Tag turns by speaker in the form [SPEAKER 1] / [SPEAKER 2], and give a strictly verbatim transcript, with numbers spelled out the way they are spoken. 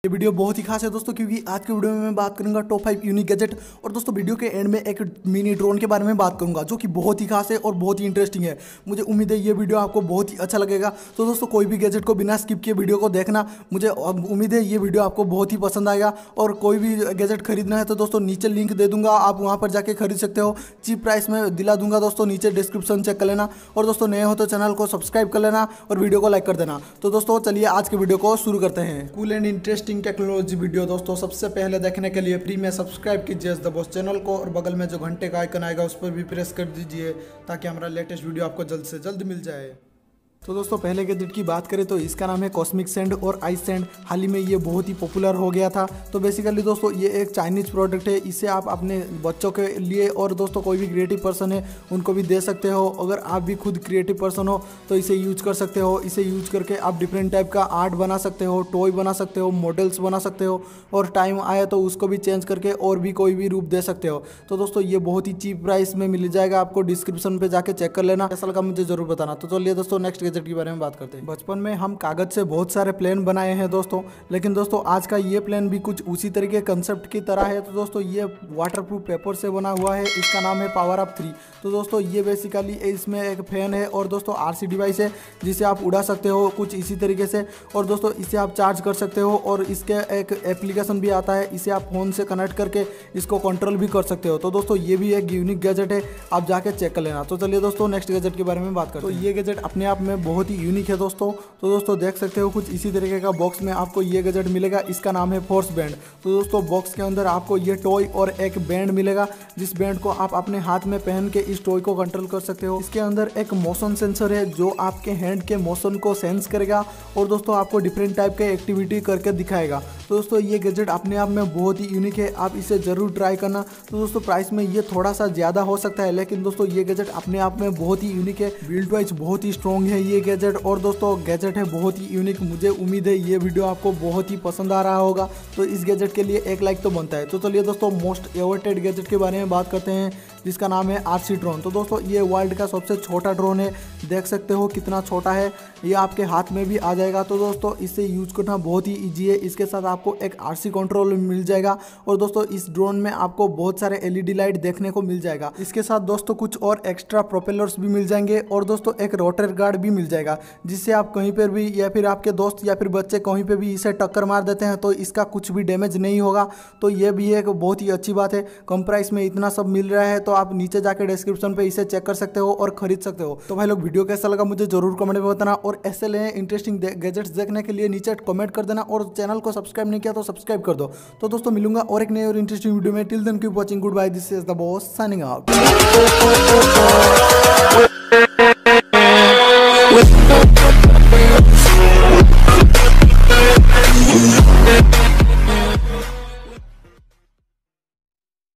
[SPEAKER 1] ये वीडियो बहुत ही खास है दोस्तों, क्योंकि आज के वीडियो में मैं बात करूंगा टॉप फाइव यूनिक गैजेट। और दोस्तों वीडियो के एंड में एक मिनी ड्रोन के बारे में बात करूंगा जो कि बहुत ही खास है और बहुत ही इंटरेस्टिंग है। मुझे उम्मीद है ये वीडियो आपको बहुत ही अच्छा लगेगा। तो दोस्तों कोई भी गैजेट को बिना स्किप किए वीडियो को देखना, मुझे उम्मीद है ये वीडियो आपको बहुत ही पसंद आएगा। और कोई भी गैजेट खरीदना है तो दोस्तों नीचे लिंक दे दूंगा, आप वहाँ पर जाके खरीद सकते हो। चीप प्राइस में दिला दूंगा दोस्तों, नीचे डिस्क्रिप्शन चेक कर लेना। और दोस्तों नए हो तो चैनल को सब्सक्राइब कर लेना और वीडियो को लाइक कर देना। तो दोस्तों चलिए आज के वीडियो को शुरू करते हैं। Cool and interesting technology video दोस्तों सबसे पहले देखने के लिए प्री में सब्सक्राइब कीजिए द बॉस चैनल को, और बगल में जो घंटे का आइकन आएगा उस पर भी प्रेस कर दीजिए ताकि हमारा लेटेस्ट वीडियो आपको जल्द से जल्द मिल जाए। तो दोस्तों पहले गैजेट की बात करें तो इसका नाम है कॉस्मिक सैंड और आइस सैंड। हाल ही में ये बहुत ही पॉपुलर हो गया था। तो बेसिकली दोस्तों ये एक चाइनीज प्रोडक्ट है। इसे आप अपने बच्चों के लिए और दोस्तों कोई भी क्रिएटिव पर्सन है उनको भी दे सकते हो। अगर आप भी खुद क्रिएटिव पर्सन हो तो इसे यूज कर सकते हो। इसे यूज करके आप डिफरेंट टाइप का आर्ट बना सकते हो, टॉय बना सकते हो, मॉडल्स बना सकते हो, और टाइम आए तो उसको भी चेंज करके और भी कोई भी रूप दे सकते हो। तो दोस्तों ये बहुत ही चीप प्राइस में मिल जाएगा आपको, डिस्क्रिप्शन पे जाके चेक कर लेना। कैसा लगा मुझे जरूर बताना। तो चलिए दोस्तों नेक्स्ट गैजेट के बारे में बात करते हैं। बचपन में हम कागज से बहुत सारे प्लेन बनाए हैं दोस्तों, लेकिन दोस्तों आज का ये प्लेन भी कुछ उसी तरीके कंसेप्ट की तरह है। तो दोस्तों ये वाटरप्रूफ पेपर से बना हुआ है। इसका नाम है पावर अप थ्री। तो दोस्तों ये बेसिकली इसमें एक फैन है और दोस्तों आरसी डिवाइस है जिसे आप उड़ा सकते हो कुछ इसी तरीके से। और दोस्तों इसे आप चार्ज कर सकते हो और इसके एक एप्लीकेशन भी आता है, इसे आप फोन से कनेक्ट करके इसको कंट्रोल भी कर सकते हो। तो दोस्तों ये भी एक यूनिक गैजेट है, आप जाके चेक कर लेना। तो चलिए दोस्तों नेक्स्ट गैजेट के बारे में बात करते हैं। तो ये गैजेट अपने आप में बहुत ही यूनिक है दोस्तों। तो दोस्तों देख सकते हो कुछ इसी तरीके का बॉक्स में आपको ये गैजेट मिलेगा। इसका नाम है फोर्स बैंड। तो दोस्तों बॉक्स के अंदर आपको ये टॉय और एक बैंड मिलेगा, जिस बैंड को आप अपने हाथ में पहन के इस टॉय को कंट्रोल कर सकते हो। इसके अंदर एक मोशन सेंसर है जो आपके हैंड के मोशन को सेंस करेगा और दोस्तों आपको डिफरेंट टाइप के एक्टिविटी करके दिखाएगा। तो दोस्तों ये गैजेट अपने आप में बहुत ही यूनिक है, आप इसे जरूर ट्राई करना। तो दोस्तों प्राइस में ये थोड़ा सा ज्यादा हो सकता है, लेकिन दोस्तों ये गैजेट अपने आप में बहुत ही यूनिक है। बिल्ड वाइज बहुत ही स्ट्रॉन्ग है ये गैजेट, और दोस्तों गैजेट है बहुत ही यूनिक। मुझे उम्मीद है ये वीडियो आपको बहुत ही पसंद आ रहा होगा। तो इस गैजेट के लिए एक लाइक तो बनता है। तो चलिए दोस्तों मोस्ट एवर्टेड गैजेट के बारे में बात करते हैं, जिसका नाम है आरसी ड्रोन। तो दोस्तों ये वर्ल्ड का सबसे छोटा ड्रोन है, देख सकते हो कितना छोटा है। ये आपके हाथ में भी आ जाएगा। तो दोस्तों इसे यूज करना बहुत ही ईजी है। इसके साथ आपको एक आरसी कंट्रोल मिल जाएगा, और दोस्तों इस ड्रोन में आपको बहुत सारे एलईडी लाइट देखने को मिल जाएगा। इसके साथ दोस्तों कुछ और एक्स्ट्रा प्रोपेलर्स भी मिल जाएंगे, और दोस्तों एक रोटर गार्ड भी मिल जाएगा, जिससे आप कहीं पर भी या फिर आपके दोस्त या फिर बच्चे कहीं पे भी इसे टक्कर मार देते हैं तो इसका कुछ भी डैमेज नहीं होगा। तो ये भी एक बहुत ही अच्छी बात है। कम प्राइस में इतना सब मिल रहा है तो आप नीचे जाके डिस्क्रिप्शन पे इसे चेक कर सकते हो और खरीद सकते हो। तो भाई लोग वीडियो कैसा लगा मुझे जरूर कमेंट में बताना, और ऐसे ले इंटरेस्टिंग गैजेट्स देखने के लिए नीचे कमेंट कर देना, और चैनल को सब्सक्राइब नहीं किया तो सब्सक्राइब कर दो। तो दोस्तों मिलूंगा और एक नए और इंटरेस्टिंग वीडियो में। Till then keep watching, good bye, this is the boss signing out.